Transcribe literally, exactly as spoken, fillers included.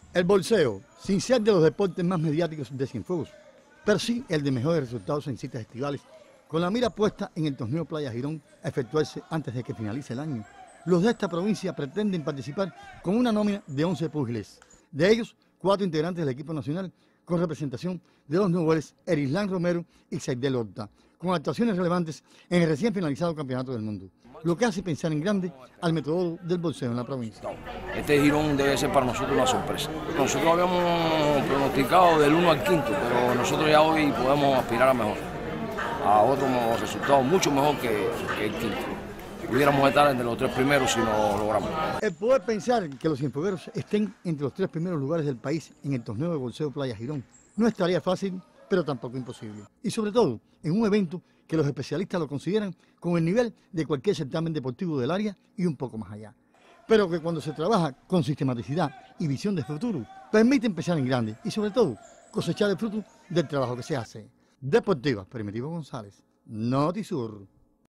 El boxeo, sin ser de los deportes más mediáticos de Cienfuegos, pero sí el de mejores resultados en citas estivales, con la mira puesta en el torneo Playa Girón a efectuarse antes de que finalice el año. Los de esta provincia pretenden participar con una nómina de once púgiles, de ellos cuatro integrantes del equipo nacional, con representación de dos noveles, Erislán Romero y Saidel Horta, con actuaciones relevantes en el recién finalizado Campeonato del Mundo, lo que hace pensar en grande al método del boxeo en la provincia. Este girón debe ser para nosotros una sorpresa. Nosotros habíamos pronosticado del uno al quinto, pero nosotros ya hoy podemos aspirar a mejor, a otros resultados mucho mejor que, que el quinto. Pudiéramos estar entre los tres primeros si lo logramos. El poder pensar que los cienfuegueros estén entre los tres primeros lugares del país en el torneo de boxeo Playa Girón no estaría fácil, pero tampoco imposible. Y sobre todo, en un evento que los especialistas lo consideran con el nivel de cualquier certamen deportivo del área y un poco más allá. Pero que cuando se trabaja con sistematicidad y visión de futuro, permite empezar en grande y sobre todo cosechar el fruto del trabajo que se hace. Deportiva, Primitivo González, Notisur.